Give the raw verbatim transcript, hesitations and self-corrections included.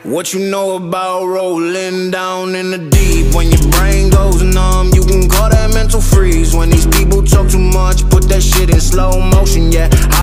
What you know about rolling down in the deep? When your brain goes numb, you can call that mental freeze. When these people talk too much, put that shit in slow motion, yeah.